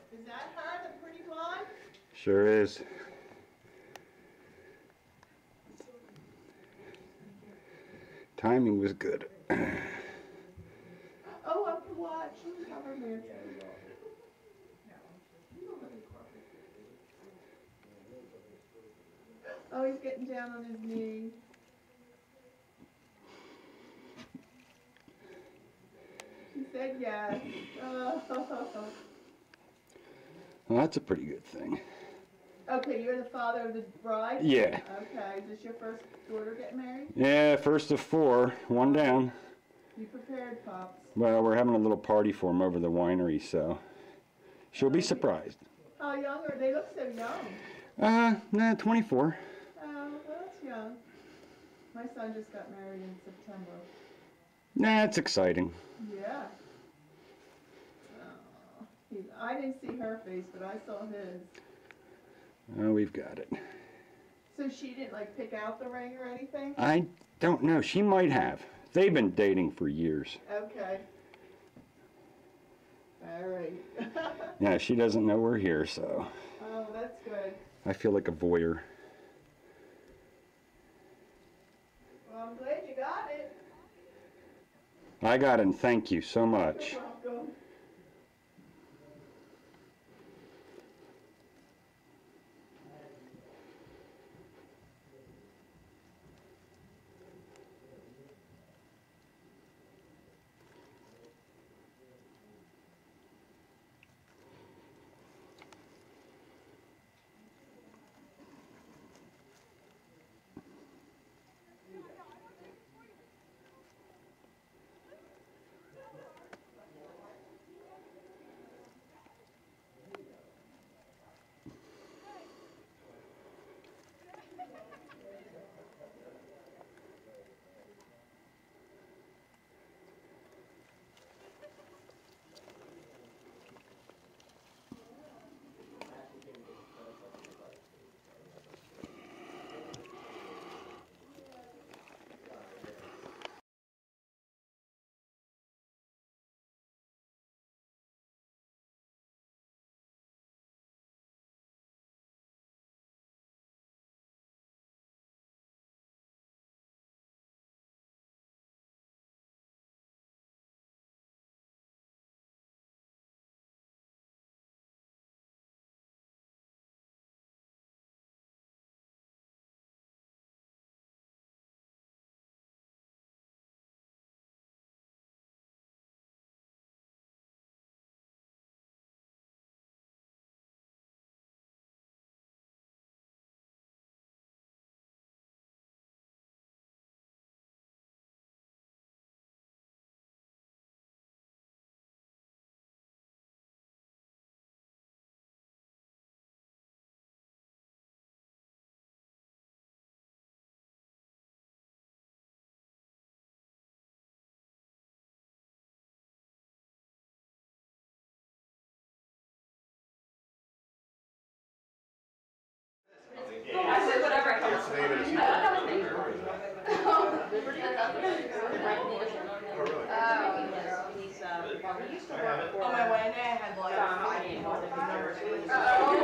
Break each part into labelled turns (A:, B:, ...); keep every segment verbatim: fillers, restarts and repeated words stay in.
A: Is that her, the pretty blonde?
B: Sure is. Timing was good.
A: Oh, I can watch. Cover me. Oh, he's getting down on his knee. She said yes. Oh.
B: Well, that's a pretty good thing.
A: Okay, you're the father of the bride?
B: Yeah.
A: Okay, is this your first daughter getting married?
B: Yeah, first of four, one down.
A: You prepared, Pops.
B: Well, we're having a little party for him over the winery, so she'll be surprised.
A: How young are they? Look so young.
B: Uh, nah, twenty-four.
A: Oh, well, that's young. My son just got married in September.
B: Nah, it's exciting.
A: Yeah. Oh, he, I didn't see her face, but I saw his.
B: Oh, we've got it.
A: So she didn't, like, pick out the ring or anything?
B: I don't know. She might have. They've been dating for years.
A: Okay. All right.
B: Yeah, she doesn't know we're here, so.
A: Oh, that's good.
B: I feel like a voyeur.
A: Well, I'm glad you got it.
B: I got it, and thank you so much.
A: You're welcome.
C: I said whatever comes to mind. I thought that was Oh, on my wedding day, I had like five people. Oh,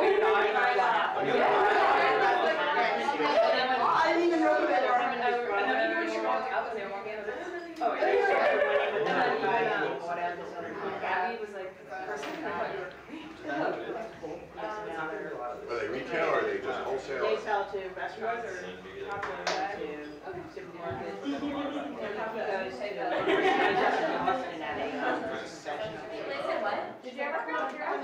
C: I didn't even know who that was. And then you were strong. I was there one game. Oh, yeah. Gabby was like, first time I thought you were
D: Are they retail or are they just wholesale?
C: They sell to restaurants or to supermarkets. He goes to They said what? Did you ever go out here?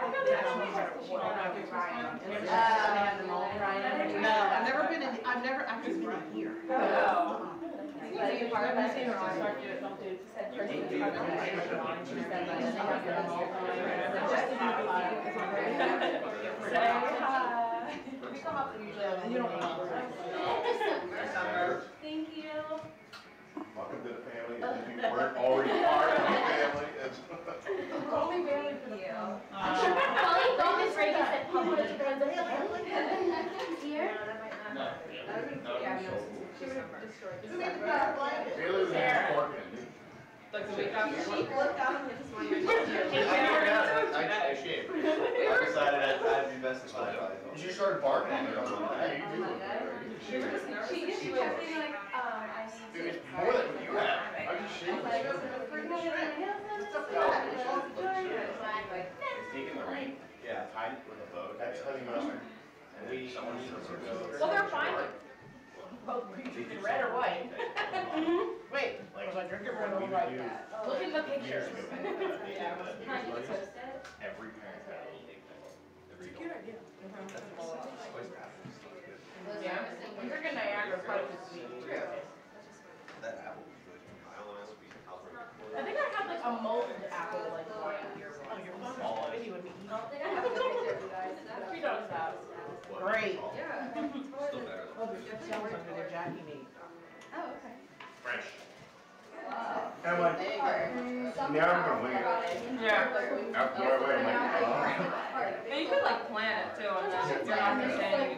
A: No, I've never been in, I've never actually been here. Oh.
C: Thank you.
D: Welcome to the family. If you weren't already part of the family.
C: Only very few. Colleen told me Brady said Papa was friends with him. Here? No. Yeah, no. She would have destroyed this.
D: Taylor was important.
C: Like the week after. She flipped out on him this morning.
D: I shaved. She started barking at me. I was like, hey, you do.
C: She was just nervous. She, she kept being like, um, I need to.
D: Dude, it's more than what you have. I just shake
C: Like,
D: this.
C: we're gonna get
D: Taking the ring. Yeah, tied it with a bow. That's heavy mustard. And we, someone needs to go.
E: Well, they're fine with both in red or white. Wait, was I drinking red or white? Look at the pictures.
C: Yeah. Can you toast it?
D: Every parent had a little
E: It's a cute idea.
D: always happens.
E: Yeah, we were in Niagara, probably was sweet. True.
D: That apple was good. I don't know, sweet.
E: I think I had like a molded apple like one year. Oh, your phone? Maybe would be eating.
C: I don't think I have a picture of you guys.
E: Three dollars house. Great.
C: Yeah.
D: Still better.
E: Oh, there's just sounds under there, Jackie made.
C: Oh, okay.
D: Fresh.
C: Wow.
D: And I'm like, now I'm gonna wing it.
E: Yeah.
D: After I wait, I'm like, oh.
F: And you could like plan it too, and then you're not gonna say anything.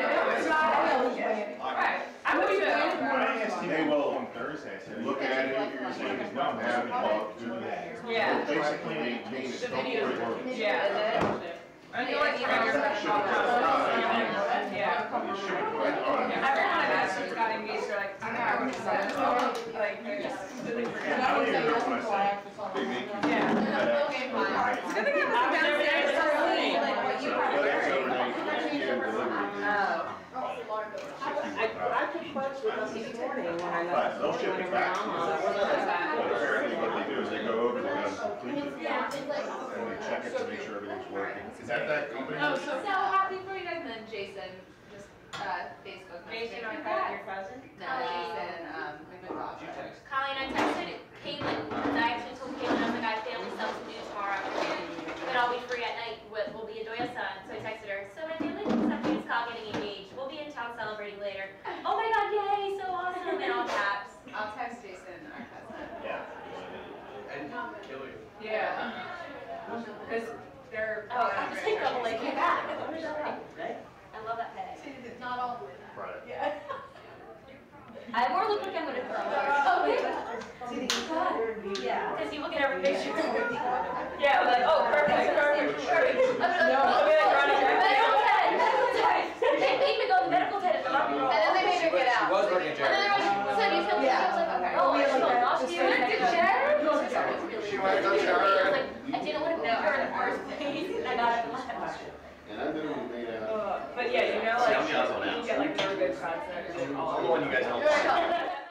E: Right. I'm gonna do it.
D: I asked They will on Thursday, I said, look at it, you're saying, it's not bad, but do that.
F: Yeah.
D: Basically, maintain it, don't worry about it.
F: Yeah. And you like, you know, you're like, yeah. Everyone I've asked who's got engaged, they're like, I know, I was just like, they just really forget.
D: I don't even know when I say, they make you.
F: Yeah.
C: Okay, fine.
F: It's good thing I was downstairs, so late, like what you
D: But it's
F: were.
D: overnight, it's in delivery.
F: Oh.
E: I, I took parts with us this morning when I
D: But
E: left.
D: they'll ship it back to you. But apparently what they do is they go over the guns completely,
C: Yeah, it's like.
D: and they check it to make sure everything's working. Is that that company?
F: Oh, so.
C: So happy for you guys, and then Jason, just, uh, Facebook.
F: Jason,
C: messaged
F: our
C: me.
F: cousin, your cousin?
C: No, Jason, um, McGraw.
G: Colleen, I texted Caitlin, because I actually told Caitlin, I was like, I have family stuff to do tomorrow afternoon, but I'll be free at night, we'll, we'll be enjoying the sun. So I texted her, so my family thinks I'm doing Scott getting engaged, we'll be in town celebrating later. Oh my god, yay, so awesome, in all caps.
C: I'll text Jason, our cousin.
D: Yeah. And kill you.
F: Yeah. Because they're.
G: Oh, I just think I'm like, hey, back. I love that bag.
C: Not all the way back.
D: Right.
C: Yeah.
G: I more look like I'm gonna throw up. Oh, yeah. Yeah. Because you look at every picture.
F: Yeah, like, oh, perfect, perfect, perfect.
G: No,
F: I'll be like running back.
G: medical tent, medical tent. They made me go to the medical tent at the rock and roll.
C: And then they made her get out.
H: She was working
G: And then they were like, so do you feel good? I was like, okay.
C: Oh,
G: Oh, I
C: yeah,
G: feel
C: like
G: lost
C: that.
G: you. You went to Jared? No, it's really
D: She
G: good.
D: went to
G: I was
D: Jared.
G: like, I didn't want to be her in the first place. I got it left.
D: And I literally made out.
F: Uh, But yeah, you know, like, you get like really good cuts and everything.
H: The one you guys helped.
C: You're like, oh.